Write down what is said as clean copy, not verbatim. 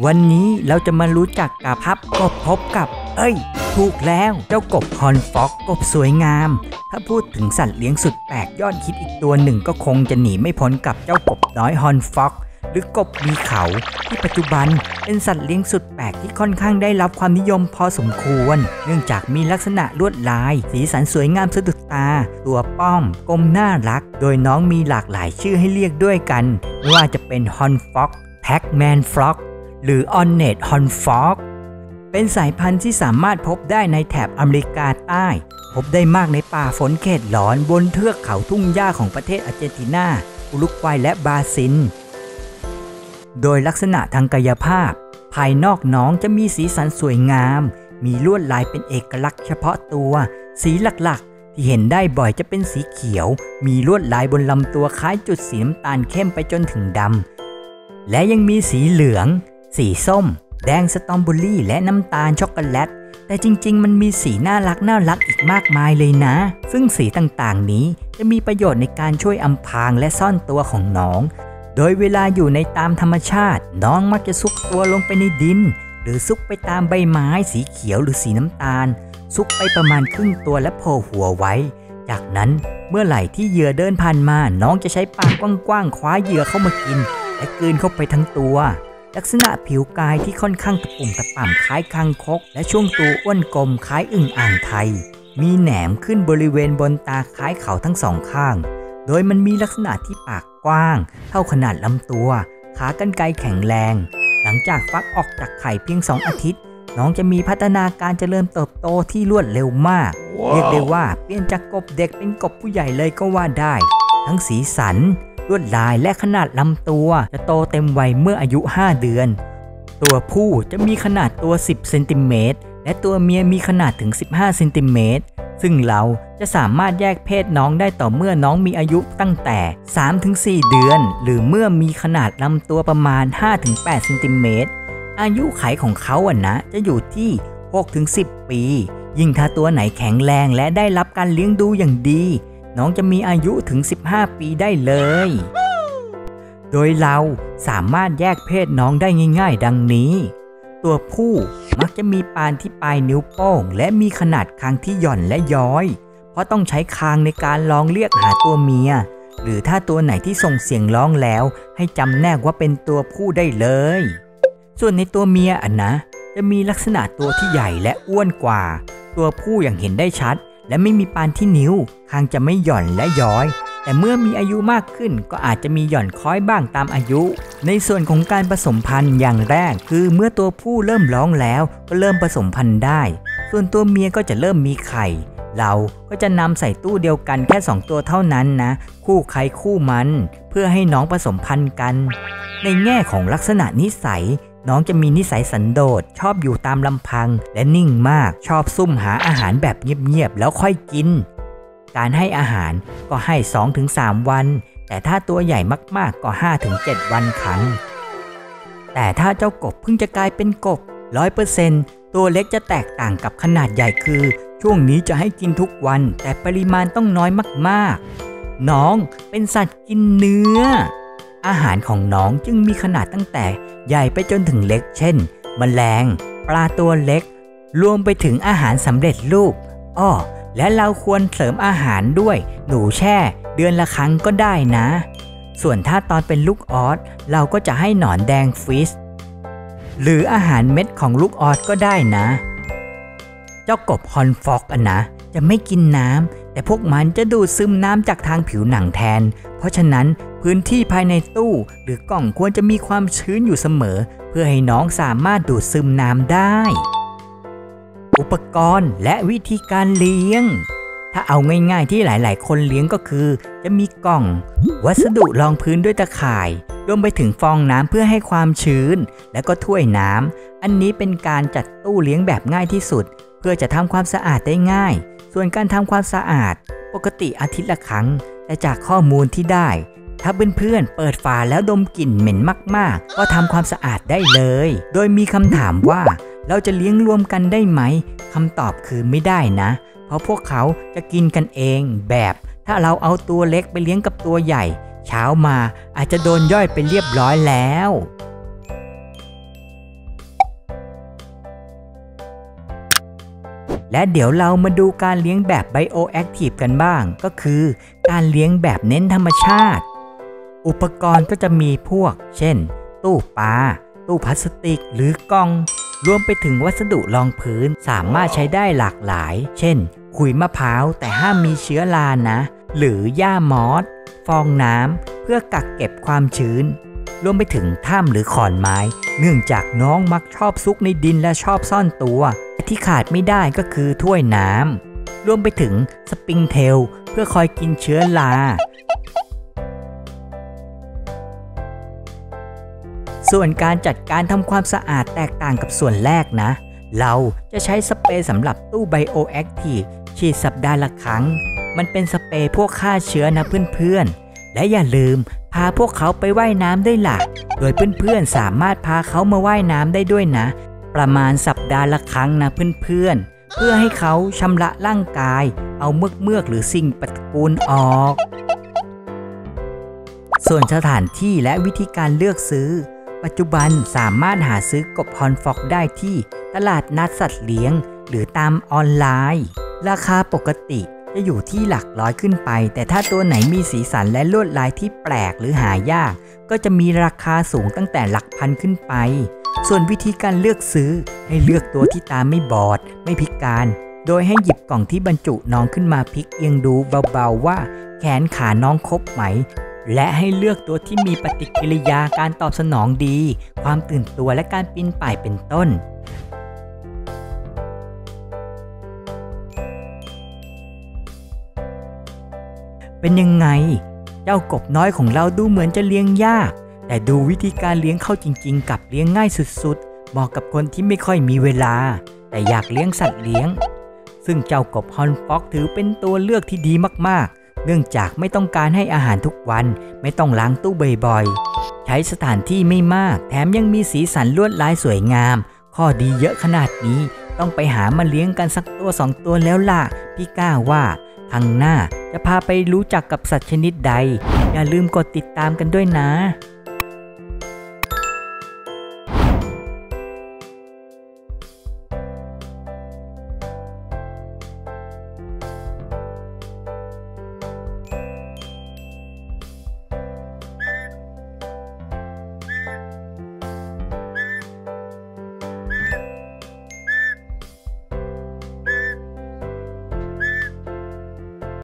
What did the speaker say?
วันนี้เราจะมารู้จักกับพับกบพบกับถูกแล้วเจ้ากบฮอนฟ็อกกบสวยงามถ้าพูดถึงสัตว์เลี้ยงสุดแปลกยอดฮิตอีกตัวหนึ่งก็คงจะหนีไม่พ้นกับเจ้ากบน้อยฮอนฟ็อกหรือกบมีเขาที่ปัจจุบันเป็นสัตว์เลี้ยงสุดแปลกที่ค่อนข้างได้รับความนิยมพอสมควรเนื่องจากมีลักษณะลวดลายสีสันสวยงามสะดุดตาตัวป้อมกลมน่ารักโดยน้องมีหลากหลายชื่อให้เรียกด้วยกันไม่ว่าจะเป็นฮอนฟ็อกแพ็กแมนฟ็อกหรือออนเนตฮอนฟ็อกเป็นสายพันธุ์ที่สามารถพบได้ในแถบอเมริกาใต้พบได้มากในป่าฝนเขตร้อนบนเทือกเขาทุ่งหญ้าของประเทศอาร์เจนตินาอุรุกวัยและบราซิลโดยลักษณะทางกายภาพภายนอกน้องจะมีสีสันสวยงามมีลวดลายเป็นเอกลักษณ์เฉพาะตัวสีหลักๆที่เห็นได้บ่อยจะเป็นสีเขียวมีลวดลายบนลำตัวคล้ายจุดสีน้ำตาลเข้มไปจนถึงดำและยังมีสีเหลืองสีส้มแดงสตรอเบอรี่และน้ำตาลช็อกโกแลตแต่จริงๆมันมีสีน่ารักอีกมากมายเลยนะซึ่งสีต่างๆนี้จะมีประโยชน์ในการช่วยอำพรางและซ่อนตัวของน้องโดยเวลาอยู่ในตามธรรมชาติน้องมักจะซุกตัวลงไปในดินหรือซุกไปตามใบไม้สีเขียวหรือสีน้ำตาลซุกไปประมาณครึ่งตัวและโผล่หัวไว้จากนั้นเมื่อไหร่ที่เหยื่อเดินผ่านมาน้องจะใช้ปากกว้างๆคว้าเหยื่อเข้ามากินและกลืนเข้าไปทั้งตัวลักษณะผิวกายที่ค่อนข้างตะปุ่มตะป่ำคล้ายคางคกและช่วงตัวอ้วนกลมคล้ายอึ่งอ่างไทยมีแหนมขึ้นบริเวณบนตาคล้ายเขาทั้งสองข้างโดยมันมีลักษณะที่ปากกว้างเท่าขนาดลำตัวขากรรไกรแข็งแรงหลังจากฟักออกจากไข่เพียง2 อาทิตย์น้องจะมีพัฒนาการเจริญเติบโตที่รวดเร็วมาก เรียกได้ว่าเปลี่ยนจากกบเด็กเป็นกบผู้ใหญ่เลยก็ว่าได้ทั้งสีสันลวดลายและขนาดลำตัวจะโตเต็มวัยเมื่ออายุ5 เดือนตัวผู้จะมีขนาดตัว10 เซนติเมตรและตัวเมียมีขนาดถึง15 เซนติเมตรซึ่งเราจะสามารถแยกเพศน้องได้ต่อเมื่อน้องมีอายุตั้งแต่ 3-4 เดือนหรือเมื่อมีขนาดลำตัวประมาณ 5-8 เซนติเมตรอายุขัยของเขาจะอยู่ที่ 6-10 ปียิ่งถ้าตัวไหนแข็งแรงและได้รับการเลี้ยงดูอย่างดีน้องจะมีอายุถึง15 ปีได้เลยโดยเราสามารถแยกเพศน้องได้ง่ายๆดังนี้ตัวผู้มักจะมีปานที่ปลายนิ้วโป้งและมีขนาดคางที่หย่อนและย้อยเพราะต้องใช้คางในการร้องเรียกหาตัวเมียหรือถ้าตัวไหนที่ส่งเสียงร้องแล้วให้จำแนกว่าเป็นตัวผู้ได้เลยส่วนในตัวเมียจะมีลักษณะตัวที่ใหญ่และอ้วนกว่าตัวผู้อย่างเห็นได้ชัดและไม่มีปานที่นิ้วคางจะไม่หย่อนและย้อยแต่เมื่อมีอายุมากขึ้นก็อาจจะมีหย่อนคล้อยบ้างตามอายุในส่วนของการผสมพันธุ์อย่างแรกคือเมื่อตัวผู้เริ่มร้องแล้วก็เริ่มผสมพันธุ์ได้ส่วนตัวเมียก็จะเริ่มมีไข่เราก็จะนำใส่ตู้เดียวกันแค่2 ตัวเท่านั้นนะคู่ใครคู่มันเพื่อให้น้องผสมพันธุ์กันในแง่ของลักษณะนิสัยน้องจะมีนิสัยสันโดษชอบอยู่ตามลำพังและนิ่งมากชอบซุ่มหาอาหารแบบเงียบๆแล้วค่อยกินการให้อาหารก็ให้ 2-3 วันแต่ถ้าตัวใหญ่มากๆก็ 5-7 วันครั้งแต่ถ้าเจ้ากบเพิ่งจะกลายเป็นกบ 100% ตัวเล็กจะแตกต่างกับขนาดใหญ่คือช่วงนี้จะให้กินทุกวันแต่ปริมาณต้องน้อยมากๆน้องเป็นสัตว์กินเนื้ออาหารของน้องจึงมีขนาดตั้งแต่ใหญ่ไปจนถึงเล็กเช่นแมลงปลาตัวเล็กรวมไปถึงอาหารสำเร็จรูปและเราควรเสริมอาหารด้วยหนูแช่เดือนละครั้งก็ได้นะส่วนถ้าตอนเป็นลูกออสเราก็จะให้หนอนแดงฟิชหรืออาหารเม็ดของลูกออสก็ได้นะเจ้ากบฮอนฟ็อกจะไม่กินน้ำแต่พวกมันจะดูดซึมน้ำจากทางผิวหนังแทนเพราะฉะนั้นพื้นที่ภายในตู้หรือกล่องควรจะมีความชื้นอยู่เสมอเพื่อให้น้องสามารถดูดซึมน้ำได้อุปกรณ์และวิธีการเลี้ยงถ้าเอาง่ายๆที่หลายๆคนเลี้ยงก็คือจะมีกล่องวัสดุรองพื้นด้วยตะข่ายรวมไปถึงฟองน้ำเพื่อให้ความชื้นและก็ถ้วยน้ำอันนี้เป็นการจัดตู้เลี้ยงแบบง่ายที่สุดเพื่อจะทำความสะอาดได้ง่ายส่วนการทำความสะอาดปกติอาทิตย์ละครั้งแต่จากข้อมูลที่ได้ถ้าเพื่อนๆเปิดฝาแล้วดมกลิ่นเหม็นมากๆก็ทำความสะอาดได้เลยโดยมีคำถามว่าเราจะเลี้ยงรวมกันได้ไหมคำตอบคือไม่ได้นะเพราะพวกเขาจะกินกันเองแบบถ้าเราเอาตัวเล็กไปเลี้ยงกับตัวใหญ่เช้ามาอาจจะโดนย่อยไปเรียบร้อยแล้วและเดี๋ยวเรามาดูการเลี้ยงแบบไบโอแอคทีฟกันบ้างก็คือการเลี้ยงแบบเน้นธรรมชาติอุปกรณ์ก็จะมีพวกเช่นตู้ปลาตู้พลาสติกหรือกล่องรวมไปถึงวัสดุรองพื้นสามารถใช้ได้หลากหลายเช่นขุยมะพร้าวแต่ห้ามมีเชื้อรานะหรือหญ้ามอสฟองน้ำเพื่อกักเก็บความชื้นรวมไปถึงถ้ำหรือขอนไม้เนื่องจากน้องมักชอบซุกในดินและชอบซ่อนตัวที่ขาดไม่ได้ก็คือถ้วยน้ำรวมไปถึงสปริงเทลเพื่อคอยกินเชื้อราส่วนการจัดการทำความสะอาดแตกต่างกับส่วนแรกนะเราจะใช้สเปรย์สำหรับตู้ไบโอแอคทีฟฉีดสัปดาห์ละครั้งมันเป็นสเปรย์พวกฆ่าเชื้อนะเพื่อนๆและอย่าลืมพาพวกเขาไปว่ายน้ำได้ล่ะโดยเพื่อนๆสามารถพาเขามาว่ายน้ำได้ด้วยนะประมาณสัปดาห์ละครั้งนะเพื่อนๆเพื่อให้เขาชำระร่างกายเอาเมือกหรือสิ่งปฏิกูลออกส่วนสถานที่และวิธีการเลือกซื้อปัจจุบันสามารถหาซื้อกบฮอนฟ็อกได้ที่ตลาดนัดสัตว์เลี้ยงหรือตามออนไลน์ราคาปกติจะอยู่ที่หลักร้อยขึ้นไปแต่ถ้าตัวไหนมีสีสันและลวดลายที่แปลกหรือหายากก็จะมีราคาสูงตั้งแต่หลักพันขึ้นไปส่วนวิธีการเลือกซื้อให้เลือกตัวที่ตาไม่บอดไม่พิการโดยให้หยิบกล่องที่บรรจุน้องขึ้นมาพลิกเอียงดูเบาๆว่าแขนขาน้องครบไหมและให้เลือกตัวที่มีปฏิกิริยาการตอบสนองดีความตื่นตัวและการปีนป่ายเป็นต้นเป็นยังไงเจ้ากบน้อยของเราดูเหมือนจะเลี้ยงยากแต่ดูวิธีการเลี้ยงเข้าจริงๆกับเลี้ยงง่ายสุดๆเหมาะกับคนที่ไม่ค่อยมีเวลาแต่อยากเลี้ยงสัตว์เลี้ยงซึ่งเจ้ากบฮอนฟ็อกถือเป็นตัวเลือกที่ดีมากๆเนื่องจากไม่ต้องการให้อาหารทุกวันไม่ต้องล้างตู้บ่อยๆใช้สถานที่ไม่มากแถมยังมีสีสันลวดลายสวยงามข้อดีเยอะขนาดนี้ต้องไปหามาเลี้ยงกันสักตัว2ตัวแล้วล่ะพี่ก้าว่าครั้งหน้าจะพาไปรู้จักกับสัตว์ชนิดใดอย่าลืมกดติดตามกันด้วยนะ